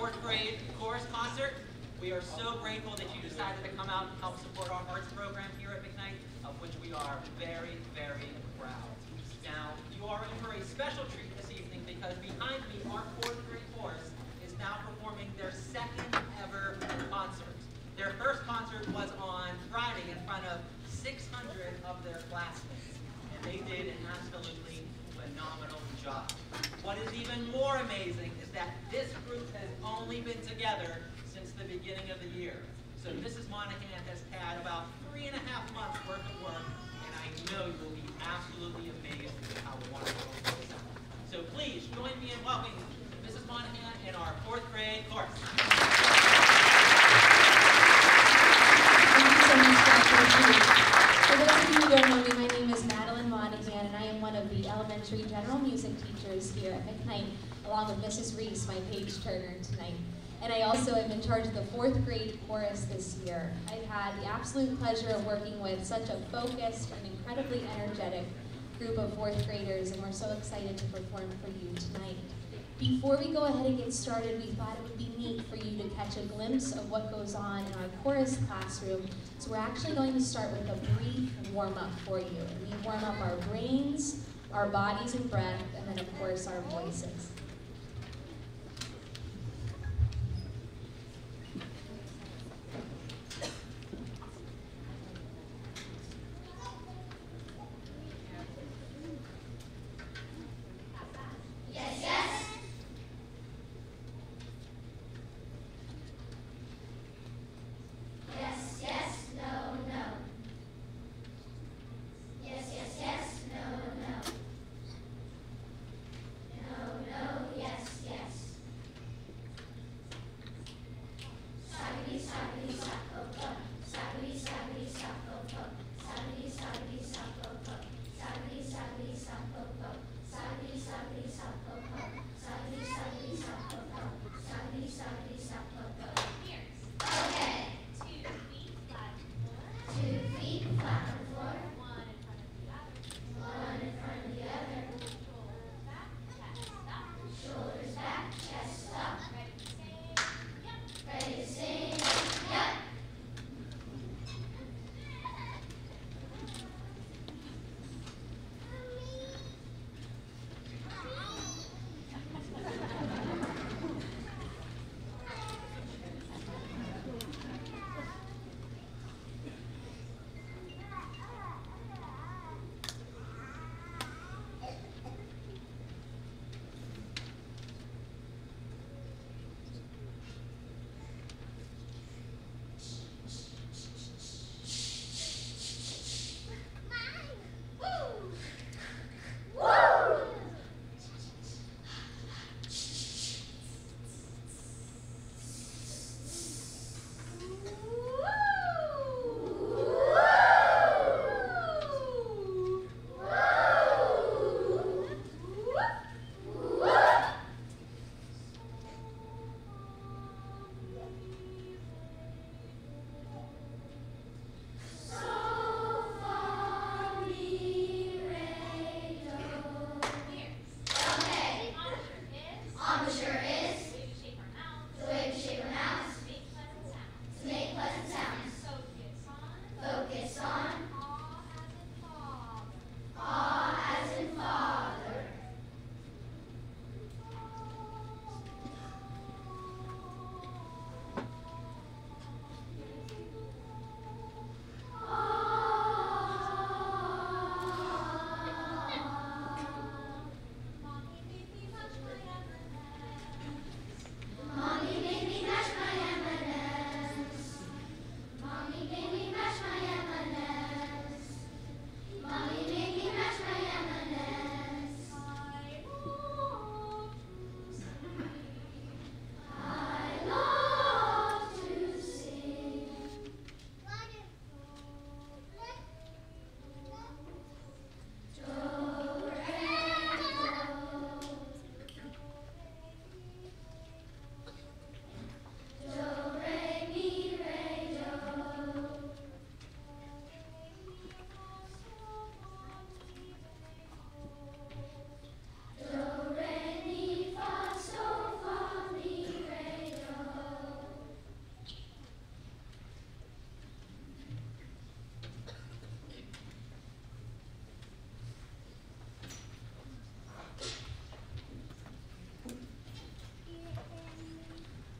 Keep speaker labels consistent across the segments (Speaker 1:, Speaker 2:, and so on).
Speaker 1: fourth grade chorus concert. We are so grateful that you decided to come out and help support our arts program here at McKnight, of which we are very, very proud. Now, you are in for a special treat this evening because behind me, our fourth grade chorus is now performing their second ever concert. Their first concert was on Friday in front of 600 of their classmates, and they did an absolutely phenomenal job. What is even more amazing is that this group has only been together since the beginning of the year. So Mrs. Monahan has had about 3.5 months worth of work, and I know you will be absolutely amazed at how wonderful it is. So please join me in welcoming Mrs. Monahan and our fourth grade chorus.
Speaker 2: For those of you who don't know me, my name is Madeline Monahan, and I am one of the elementary general music teachers here at McKnight, along with Mrs. Reese, my page turner tonight. And I also am in charge of the fourth grade chorus this year. I've had the absolute pleasure of working with such a focused and incredibly energetic group of fourth graders, and we're so excited to perform for you tonight. Before we go ahead and get started, we thought it would be neat for you to catch a glimpse of what goes on in our chorus classroom. So we're actually going to start with a brief warm-up for you. We warm up our brains, our bodies and breath, and then of course our voices.
Speaker 3: No, no.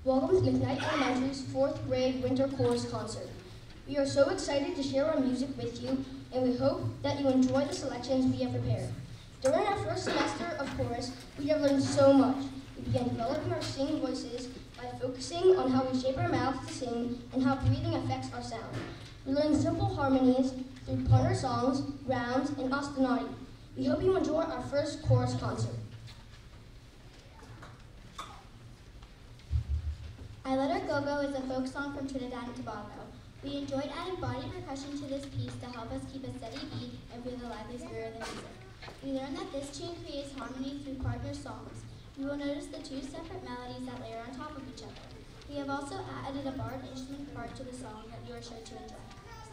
Speaker 3: Welcome to McKnight Elementary's 4th grade winter chorus concert. We are so excited to share our music with you, and we hope that you enjoy the selections we have prepared. During our first semester of chorus, we have learned so much. We began developing our singing voices by focusing on how we shape our mouths to sing and how breathing affects our sound. We learned simple harmonies through punter songs, rounds, and ostinati. We hope you enjoy our first chorus concert.
Speaker 4: I Let Her Go-Go is a folk song from Trinidad and Tobago. We enjoyed adding body percussion to this piece to help us keep a steady beat and feel the lively spirit of the music. We learned that this tune creates harmony through partner songs. You will notice the 2 separate melodies that layer on top of each other. We have also added a barred instrument part to the song that you are sure to enjoy.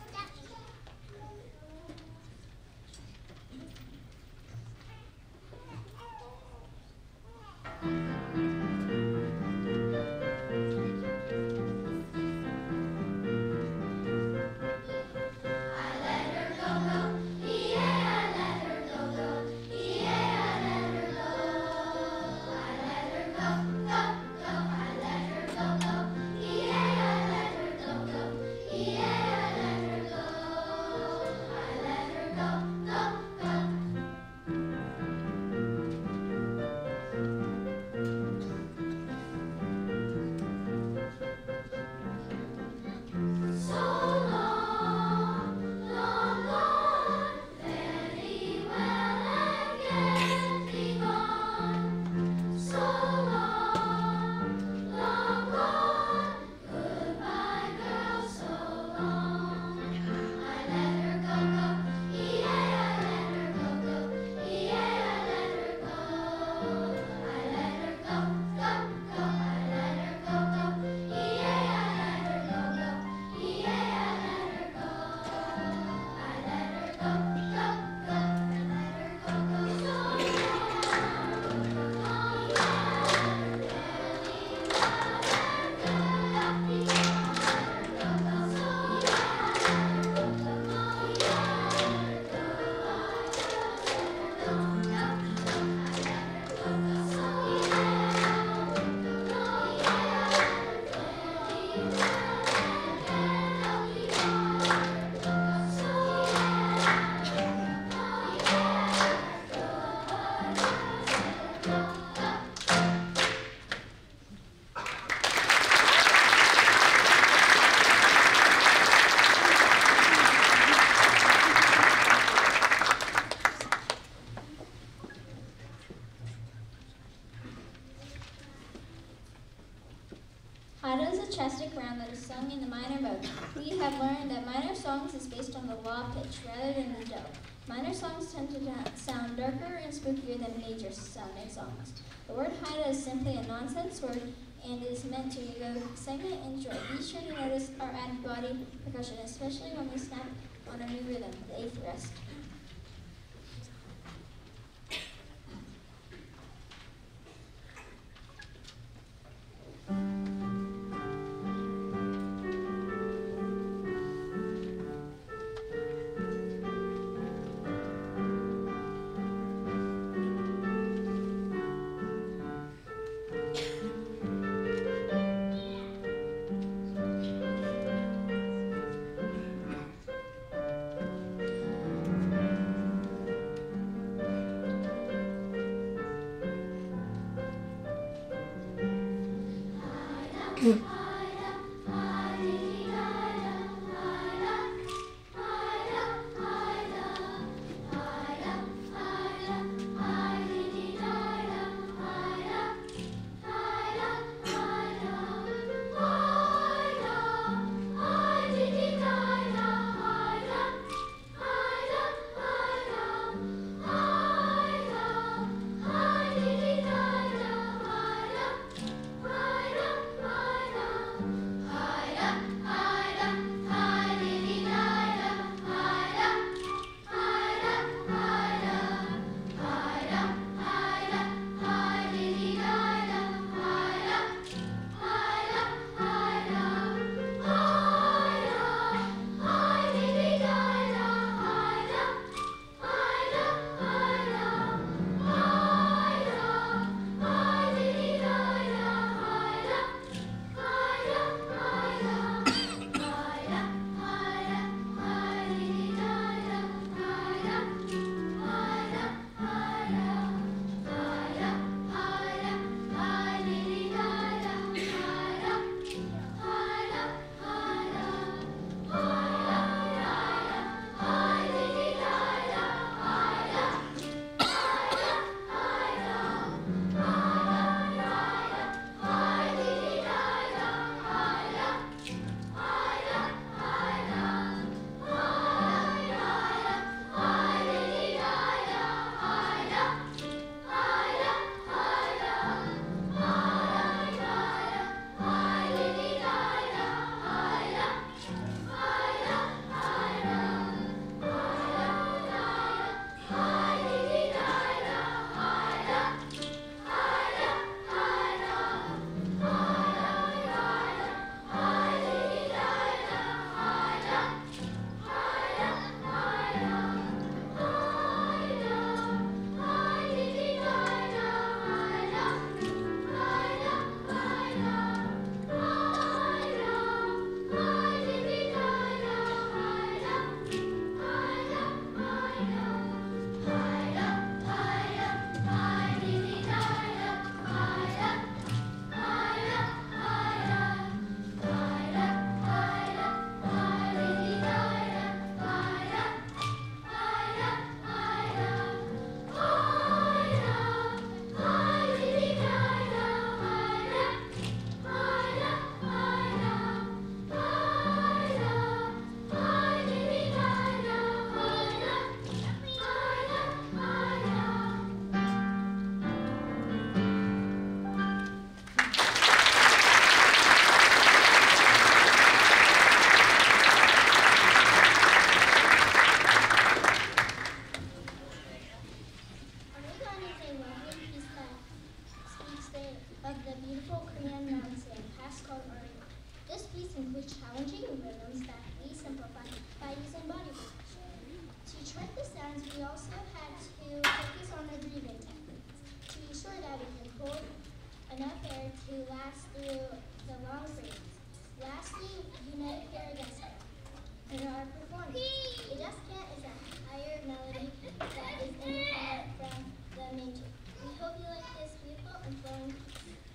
Speaker 5: Hada is a chastic round that is sung in the minor mode. We have learned that minor songs is based on the law of pitch rather than the do. Minor songs tend to sound darker and spookier than major sounding songs. The word Hada is simply a nonsense word and is meant to evoke excitement and joy. Be sure to notice our added body percussion, especially when we snap on a new rhythm, the 8th rest.
Speaker 4: hope you like this beautiful and flowing piece.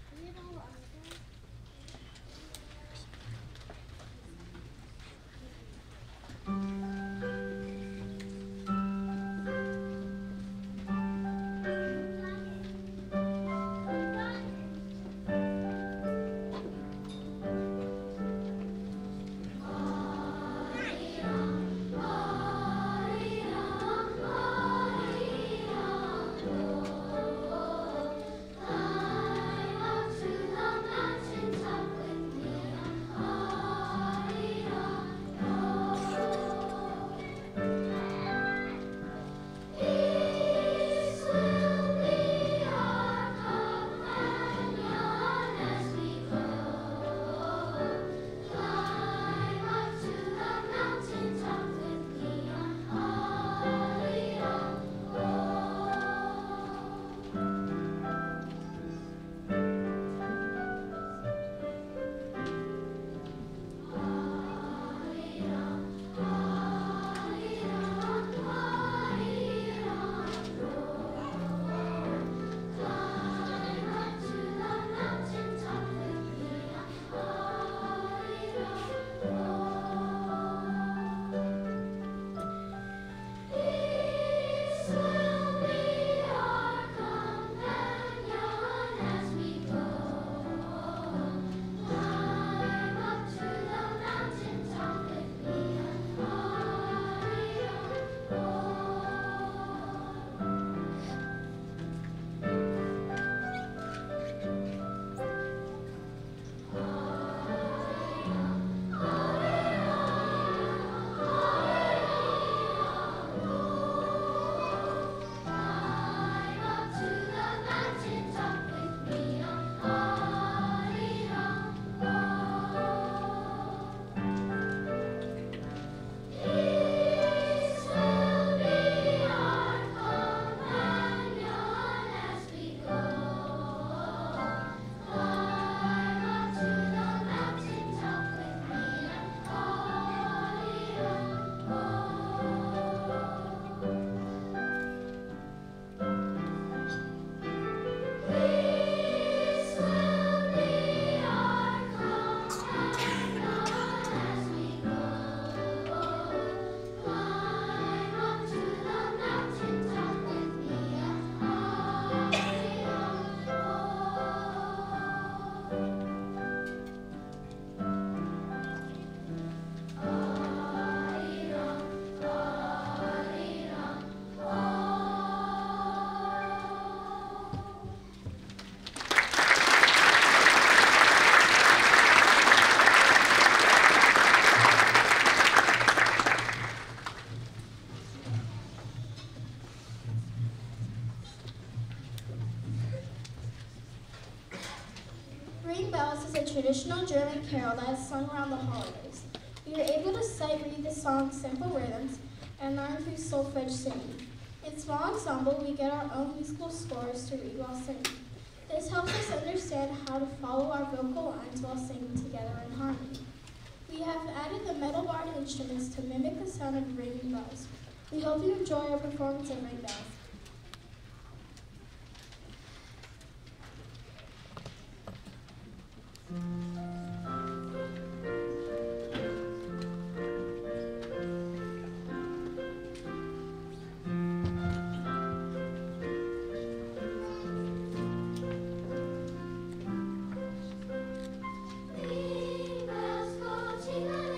Speaker 6: Ring Bells is a traditional German carol that is sung around the holidays. We are able to sight read the song's simple rhythms and learn through solfege singing. In small ensemble, we get our own musical scores to read while singing. This helps us understand how to follow our vocal lines while singing together in harmony. We have added the metal barred instruments to mimic the sound of ringing bells. We hope you enjoy our performance of Ring Bells.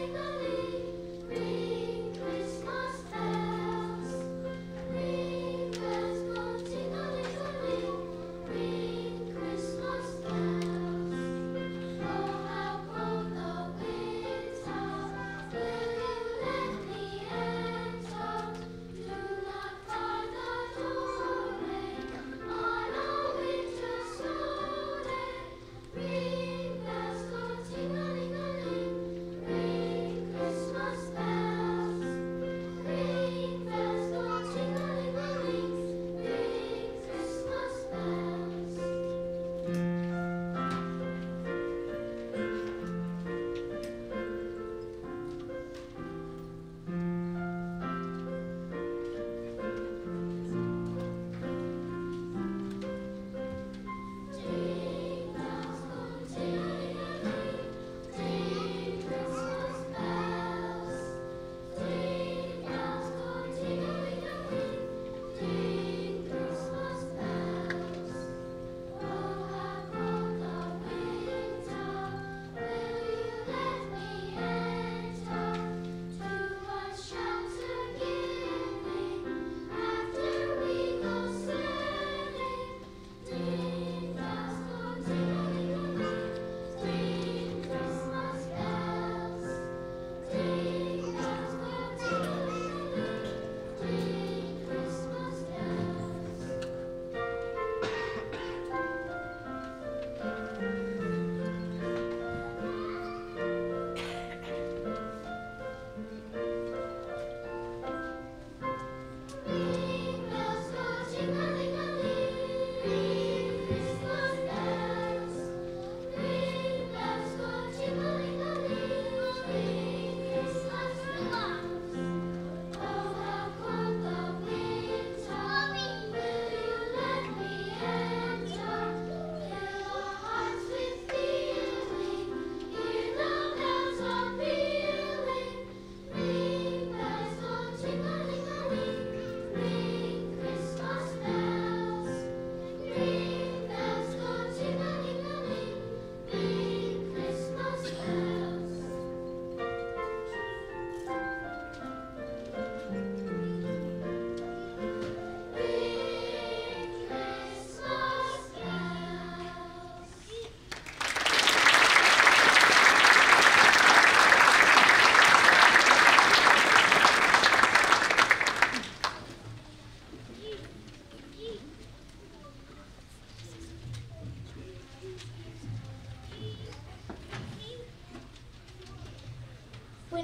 Speaker 4: Ring Christmas bells, ring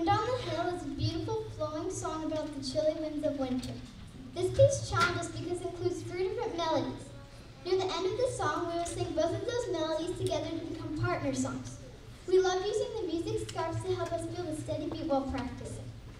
Speaker 4: Wind on the Hill is a beautiful flowing song about the chilly winds of winter. This piece challenged us because it includes 3 different melodies. Near the end of the song, we will sing both of those melodies together to become partner songs. We love using the music scarves to help us feel the steady beat while practicing.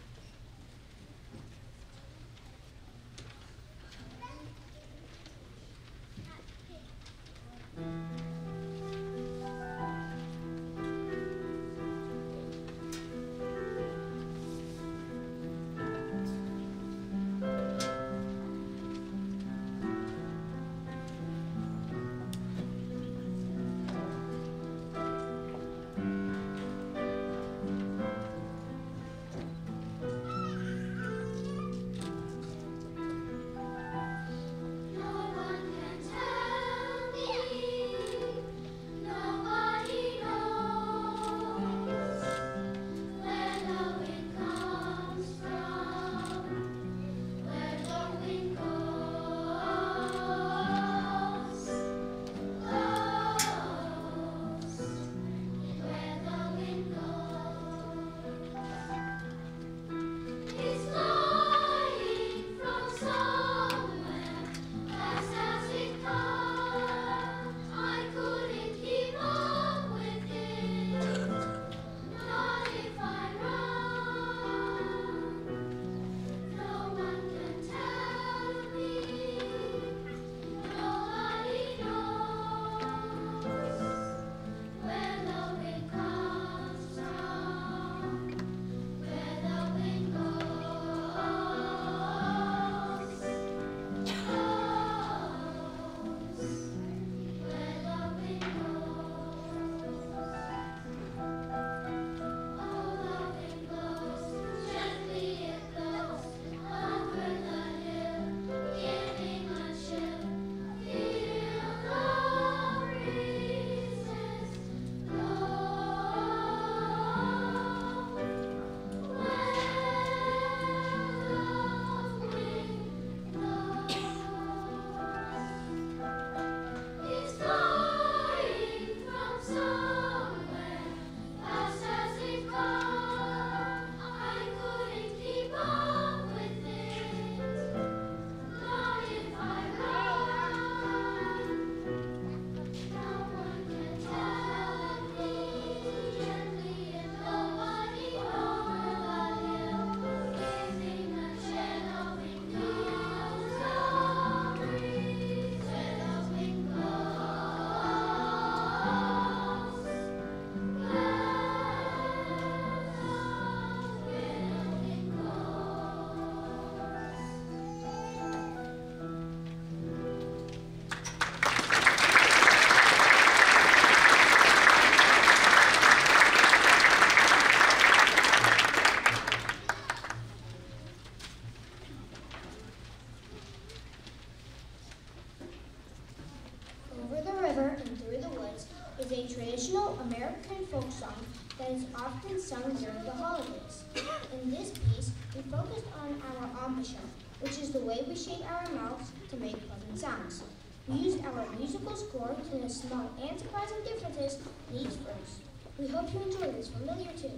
Speaker 3: is a traditional American folk song that is often sung during the holidays. In this piece, we focused on our embouchure, which is the way we shape our mouths to make pleasant sounds. We used our musical score to list small and surprising differences in each verse. We hope you enjoy this familiar tune.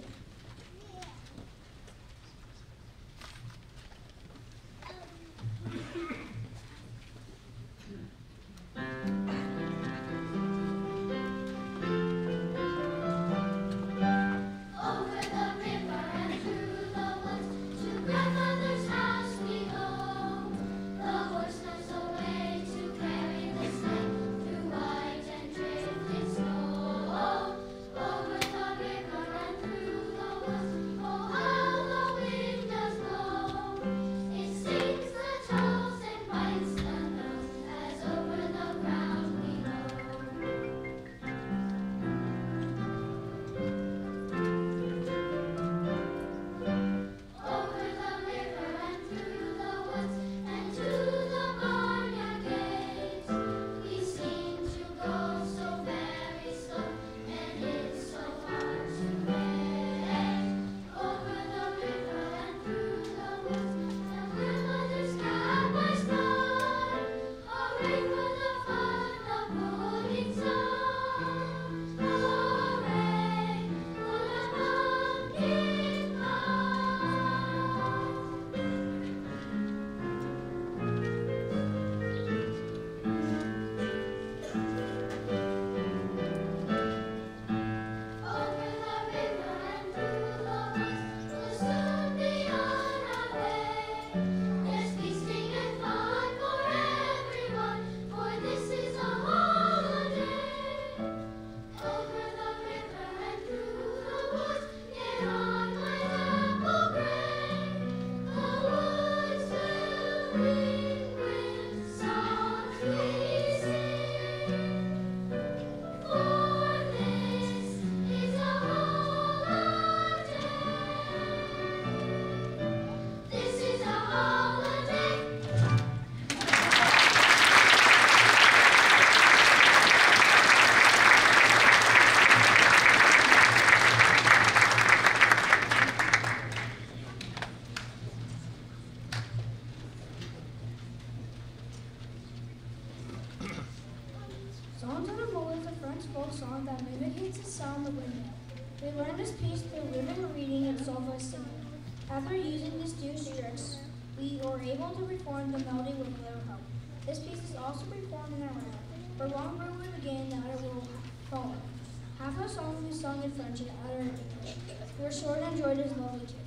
Speaker 4: Through
Speaker 6: Songs on a Mole is a French folk song that mimics the sound of windmill. We learned this piece through rhythm reading and solfa singing. After using these two tricks, we were able to perform the melody with little help. This piece is also performed in a round. For one group will begin, the other will follow. Half of the song will be sung in French and the other in English. We are sure to enjoy this lovely tune.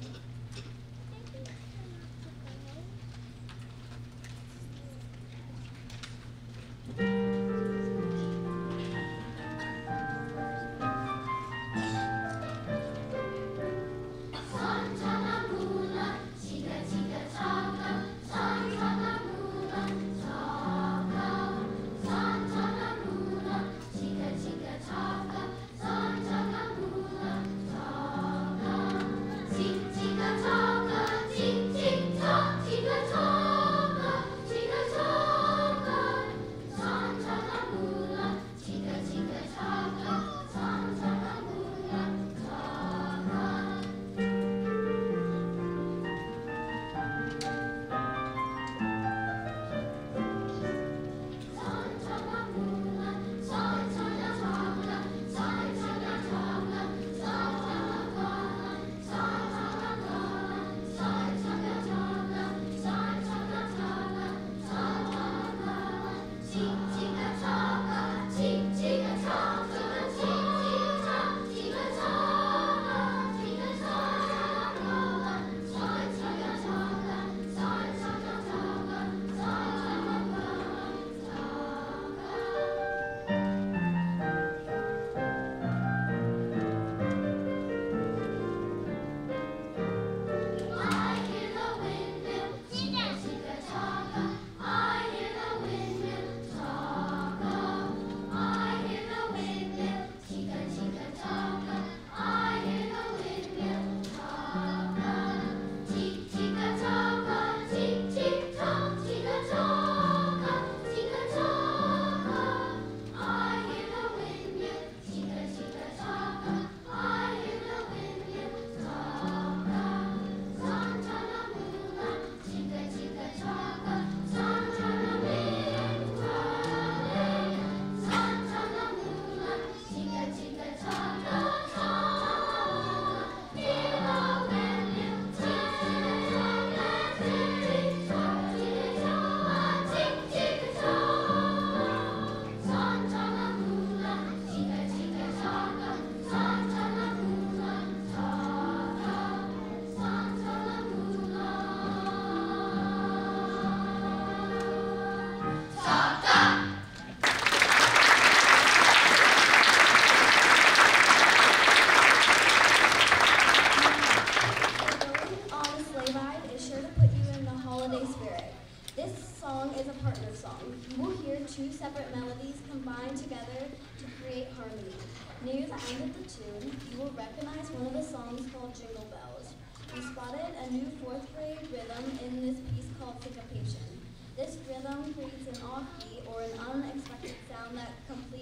Speaker 5: Near the end of the tune, you will recognize one of the songs called Jingle Bells. We spotted a new fourth grade rhythm in this piece called syncopation. This rhythm creates an offbeat or an unexpected sound that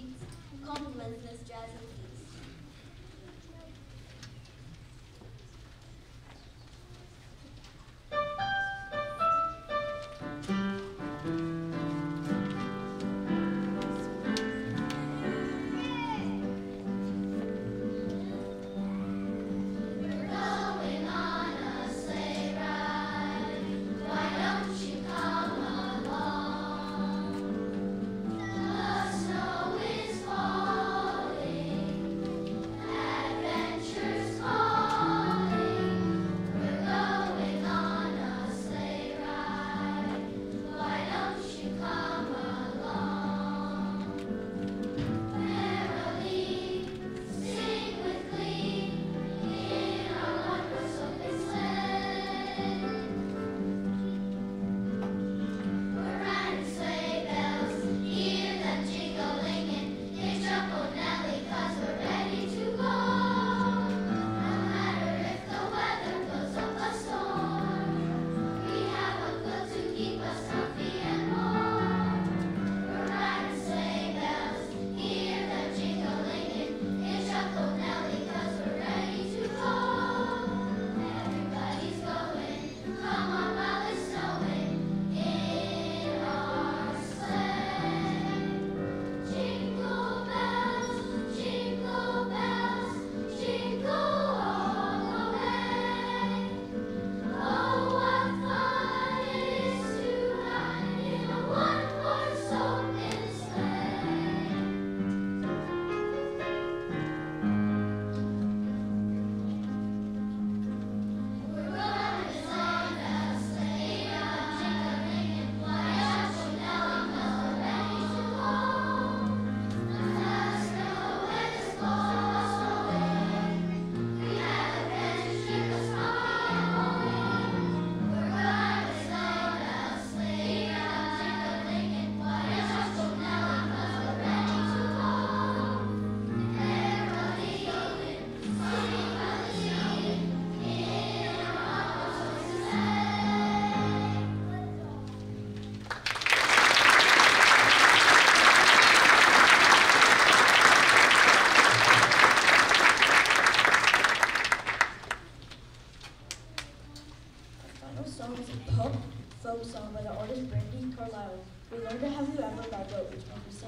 Speaker 5: complements this jazzy piece.
Speaker 7: Why don't you come along?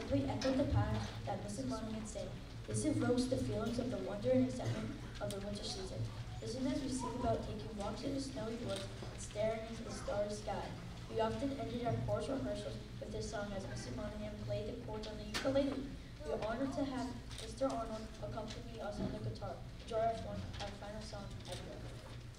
Speaker 7: simply echoed the pattern that Mrs. Monahan sang. This evokes the feelings of the wonder and excitement of the winter season. Listen as we sing about taking walks in the snowy woods and staring into the starry sky. We often ended our chorus rehearsals with this song as Mrs. Monahan played the chords on the ukulele. We are honored to have Mr. Arnold accompany us on the guitar. Enjoy our final song, Have You Ever.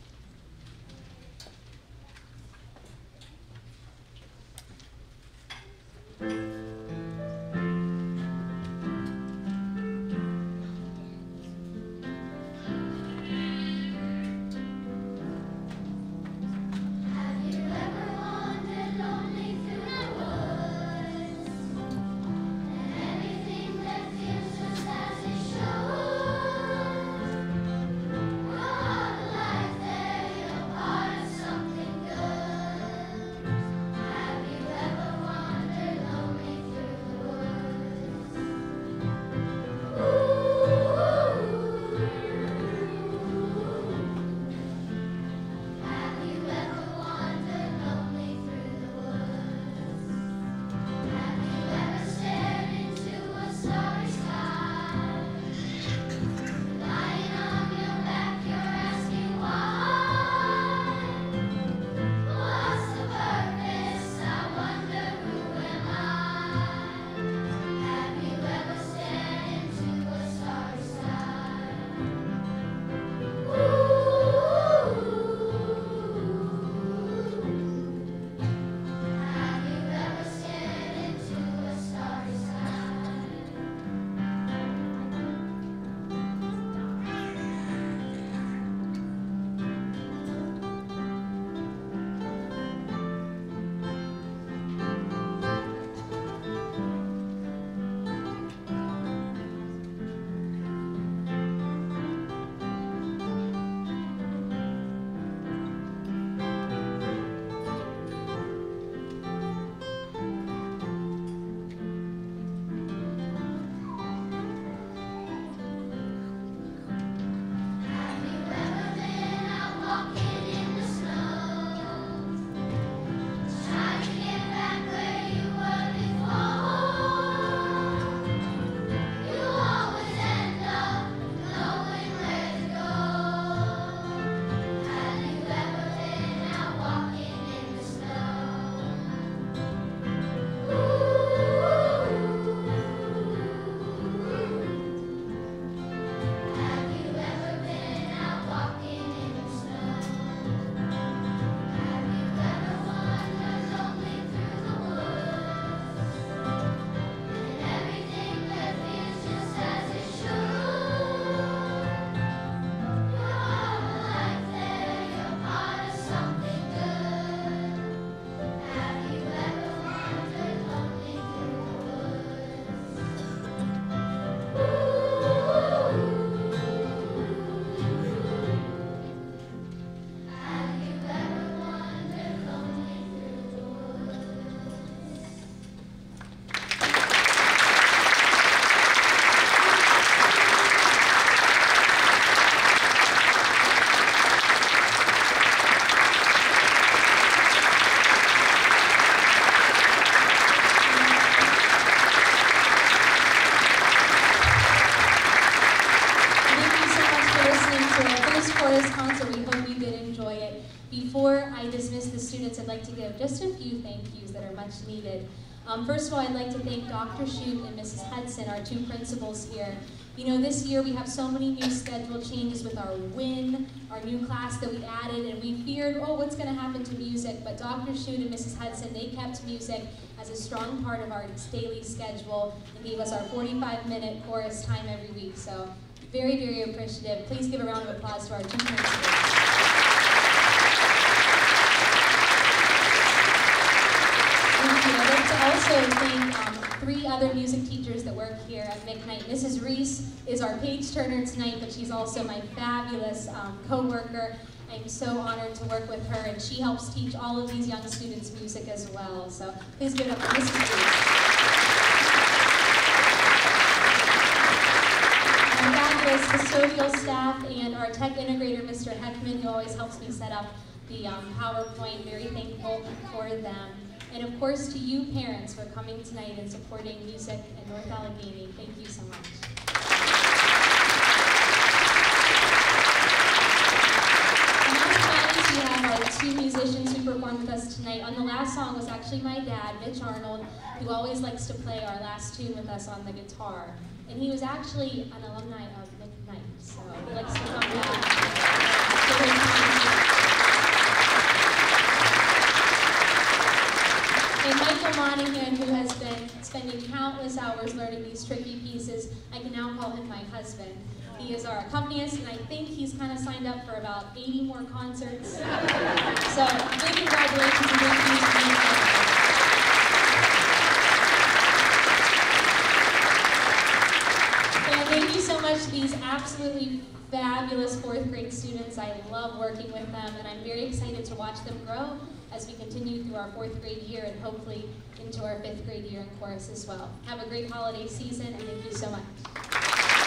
Speaker 2: Before I dismiss the students, I'd like to give just a few thank yous that are much needed. First of all, I'd like to thank Dr. Shute and Mrs. Hudson, our two principals here. You know, this year we have so many new schedule changes with our WIN, our new class that we added, and we feared, oh, what's going to happen to music? But Dr. Shute and Mrs. Hudson, they kept music as a strong part of our daily schedule and gave us our 45-minute chorus time every week. So very, very appreciative. Please give a round of applause to our two principals. I'd like to also thank three other music teachers that work here at McKnight. Mrs. Reese is our page turner tonight, but she's also my fabulous co-worker. I'm so honored to work with her, and she helps teach all of these young students music as well. So please give it up for Mrs. Reese. Our fabulous custodial staff and our tech integrator, Mr. Heckman, who always helps me set up the PowerPoint. Very thankful for them. And of course to you parents for coming tonight and supporting music in North Allegheny. Thank you so much. We have our two musicians who performed with us tonight. On the last song was actually my dad, Mitch Arnold, who always likes to play our last tune with us on the guitar. And he was actually an alumni of McKnight, so he likes to come back. And Michael Monahan, who has been spending countless hours learning these tricky pieces, I can now call him my husband. He is our accompanist, and I think he's kind of signed up for about 80 more concerts. So, big congratulations and thank you. And thank you so much to these absolutely fabulous fourth grade students. I love working with them, and I'm very excited to watch them grow as we continue through our fourth grade year and hopefully into our fifth grade year in chorus as well. Have a great holiday season, and thank you so much.